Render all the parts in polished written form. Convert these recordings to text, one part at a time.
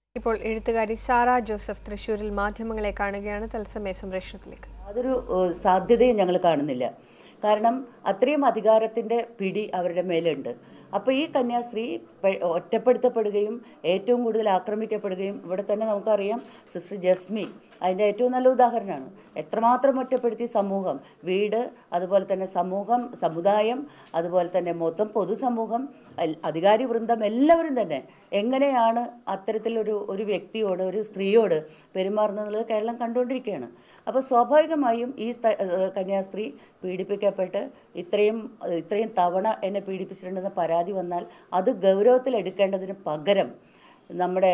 ഇപ്പോൾ എഴുത്തുകാരി Sara Joseph തൃശ്ശൂരിൽ മാധ്യമങ്ങളെ കാണുകയാണ്. തത്സമയ സംപ്രേഷണത്തിലേക്ക് അതൊരു സാധ്യതയും ഞങ്ങൾ കാണുന്നില്ല. കാരണം അത്രയും അധികാരത്തിൻ്റെ പിടി അവരുടെ മേലുണ്ട്. അപ്പോൾ ഈ കന്യാസ്ത്രീ ഒറ്റപ്പെടുത്തപ്പെടുകയും ഏറ്റവും കൂടുതൽ ആക്രമിക്കപ്പെടുകയും ഇവിടെ തന്നെ നമുക്കറിയാം സിസ്റ്റർ ജസ്മി അതിൻ്റെ ഏറ്റവും നല്ല ഉദാഹരണമാണ്. എത്രമാത്രം ഒറ്റപ്പെടുത്തി സമൂഹം, വീട്, അതുപോലെ തന്നെ സമൂഹം, സമുദായം, അതുപോലെ തന്നെ മൊത്തം പൊതുസമൂഹം, അധികാരി വൃന്ദം എല്ലാവരും തന്നെ എങ്ങനെയാണ് അത്തരത്തിലൊരു വ്യക്തിയോട്, ഒരു സ്ത്രീയോട് പെരുമാറുന്നത് കേരളം കണ്ടുകൊണ്ടിരിക്കുകയാണ്. അപ്പോൾ സ്വാഭാവികമായും ഈ കന്യാസ്ത്രീ പീഡിപ്പിക്കപ്പെട്ട് ഇത്രയും തവണ എന്നെ പീഡിപ്പിച്ചിട്ടുണ്ടെന്ന് പരാതി വന്നാൽ അത് ഗൗരവത്തിലെടുക്കേണ്ടതിന് പകരം നമ്മുടെ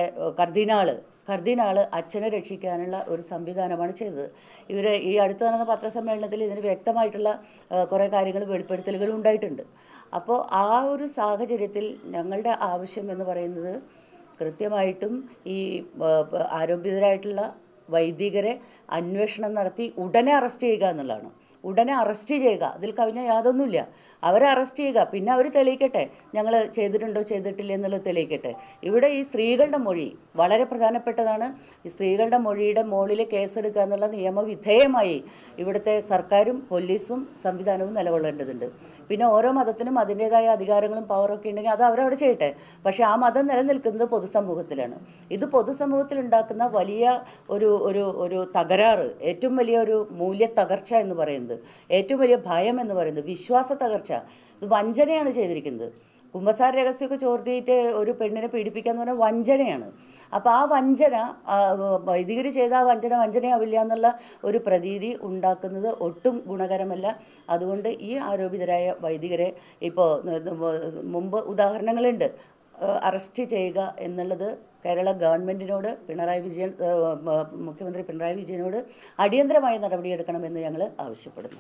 കർദിനാള് അച്ഛനെ രക്ഷിക്കാനുള്ള ഒരു സംവിധാനമാണ് ചെയ്തത്. ഇവർ ഈ അടുത്ത് നടന്ന പത്രസമ്മേളനത്തിൽ ഇതിന് വ്യക്തമായിട്ടുള്ള കുറേ കാര്യങ്ങൾ, വെളിപ്പെടുത്തലുകൾ ഉണ്ടായിട്ടുണ്ട്. അപ്പോൾ ആ ഒരു സാഹചര്യത്തിൽ ഞങ്ങളുടെ ആവശ്യം എന്ന് പറയുന്നത് കൃത്യമായിട്ടും ഈ ആരോപിതരായിട്ടുള്ള വൈദികരെ അന്വേഷണം നടത്തി ഉടനെ അറസ്റ്റ് ചെയ്യുക എന്നുള്ളതാണ്. ഉടനെ അറസ്റ്റ് ചെയ്യുക, അതിൽ കവിഞ്ഞ യാതൊന്നുമില്ല. അവരെ അറസ്റ്റ് ചെയ്യുക, പിന്നെ അവർ തെളിയിക്കട്ടെ, ഞങ്ങൾ ചെയ്തിട്ടുണ്ടോ ചെയ്തിട്ടില്ല എന്നുള്ളത് തെളിയിക്കട്ടെ. ഇവിടെ ഈ സ്ത്രീകളുടെ മൊഴി വളരെ പ്രധാനപ്പെട്ടതാണ്. ഈ സ്ത്രീകളുടെ മൊഴിയുടെ മുകളിൽ കേസെടുക്കുക എന്നുള്ള നിയമവിധേയമായി ഇവിടുത്തെ സർക്കാരും പോലീസും സംവിധാനവും നിലകൊള്ളേണ്ടതുണ്ട്. പിന്നെ ഓരോ മതത്തിനും അതിൻ്റേതായ അധികാരങ്ങളും പവറൊക്കെ ഉണ്ടെങ്കിൽ അത് അവരവിടെ ചെയ്യട്ടെ. പക്ഷേ ആ മതം നിലനിൽക്കുന്നത് പൊതുസമൂഹത്തിലാണ്. ഇത് പൊതുസമൂഹത്തിൽ ഉണ്ടാക്കുന്ന വലിയ ഒരു തകരാറ്, ഏറ്റവും വലിയ ഒരു മൂല്യ തകർച്ച എന്ന് പറയുന്നത്, ഏറ്റവും വലിയ ഭയം എന്ന് പറയുന്നത് വിശ്വാസ തകർച്ച. ഇത് വഞ്ചനയാണ് ചെയ്തിരിക്കുന്നത്. കുമ്പസാര രഹസ്യമൊക്കെ ചോർത്തിയിട്ട് ഒരു പെണ്ണിനെ പീഡിപ്പിക്കാന്ന് പറഞ്ഞാൽ വഞ്ചനയാണ്. അപ്പോൾ ആ വഞ്ചന, വൈദികർ ചെയ്ത ആ വഞ്ചനയാവില്ല എന്നുള്ള ഒരു പ്രതീതി ഉണ്ടാക്കുന്നത് ഒട്ടും ഗുണകരമല്ല. അതുകൊണ്ട് ഈ ആരോപിതരായ വൈദികരെ ഇപ്പോൾ മുമ്പ് ഉദാഹരണങ്ങളുണ്ട്, അറസ്റ്റ് ചെയ്യുക എന്നുള്ളത് കേരള ഗവൺമെൻറ്റിനോട് മുഖ്യമന്ത്രി പിണറായി വിജയനോട് അടിയന്തരമായ നടപടിയെടുക്കണമെന്ന് ഞങ്ങൾ ആവശ്യപ്പെടുന്നു.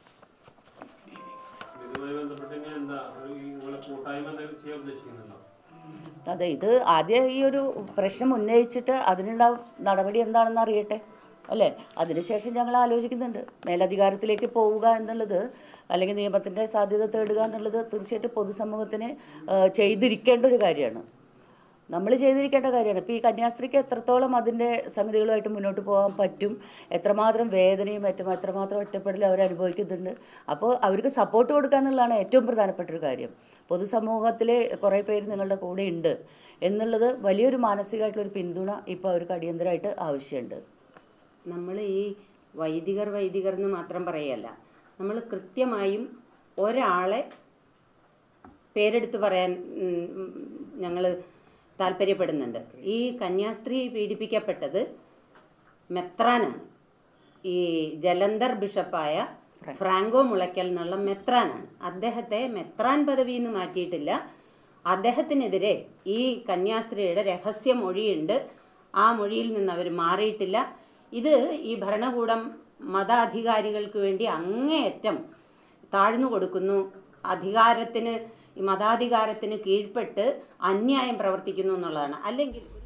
അതെ, ഇത് ആദ്യം ഈ ഒരു പ്രശ്നം ഉന്നയിച്ചിട്ട് അതിനുള്ള നടപടി എന്താണെന്ന് അറിയട്ടെ, അല്ലേ? അതിനുശേഷം ഞങ്ങൾ ആലോചിക്കുന്നുണ്ട്. മേലധികാരത്തിലേക്ക് പോവുക എന്നുള്ളത്, അല്ലെങ്കിൽ നിയമത്തിൻ്റെ സാധ്യത തേടുക എന്നുള്ളത് തീർച്ചയായിട്ടും പൊതുസമൂഹത്തിന് ചെയ്തിരിക്കേണ്ട ഒരു കാര്യമാണ്. നമ്മൾ ചെയ്തിരിക്കേണ്ട കാര്യമാണ്. ഇപ്പോൾ ഈ കന്യാസ്ത്രീക്ക് എത്രത്തോളം അതിൻ്റെ സംഗതികളുമായിട്ട് മുന്നോട്ട് പോകാൻ പറ്റും, എത്രമാത്രം വേദനയും എത്രമാത്രം ഒറ്റപ്പെടലും അവർ അനുഭവിക്കുന്നുണ്ട്. അപ്പോൾ അവർക്ക് സപ്പോർട്ട് കൊടുക്കുക എന്നുള്ളതാണ് ഏറ്റവും പ്രധാനപ്പെട്ടൊരു കാര്യം. പൊതുസമൂഹത്തിൽ കുറേ പേര് നിങ്ങളുടെ കൂടെ ഉണ്ട് എന്നുള്ളത് വലിയൊരു മാനസികമായിട്ടുള്ളൊരു പിന്തുണ ഇപ്പോൾ അവർക്ക് അടിയന്തരമായിട്ട് ആവശ്യമുണ്ട്. നമ്മൾ ഈ വൈദികർ എന്ന് മാത്രം പറയല്ല, നമ്മൾ കൃത്യമായും ഒരാളെ പേരെടുത്ത് പറയാൻ ഞങ്ങൾ താല്പര്യപ്പെടുന്നുണ്ട്. ഈ കന്യാസ്ത്രീ പീഡിപ്പിക്കപ്പെട്ടത് മെത്രാനാണ്. ഈ ജലന്ധർ ബിഷപ്പായ ഫ്രാങ്കോ മുളയ്ക്കൽ എന്നുള്ള മെത്രാനാണ്. അദ്ദേഹത്തെ മെത്രാൻ പദവിയിൽ നിന്ന് മാറ്റിയിട്ടില്ല. അദ്ദേഹത്തിനെതിരെ ഈ കന്യാസ്ത്രീയുടെ രഹസ്യ മൊഴിയുണ്ട്. ആ മൊഴിയിൽ നിന്ന് അവർ മാറിയിട്ടില്ല. ഇത് ഈ ഭരണകൂടം മതാധികാരികൾക്ക് വേണ്ടി അങ്ങേയറ്റം താഴ്ന്നു കൊടുക്കുന്നു, ഈ മതാധികാരത്തിന് കീഴ്പ്പെട്ട് അന്യായം പ്രവർത്തിക്കുന്നു എന്നുള്ളതാണ്. അല്ലെങ്കിൽ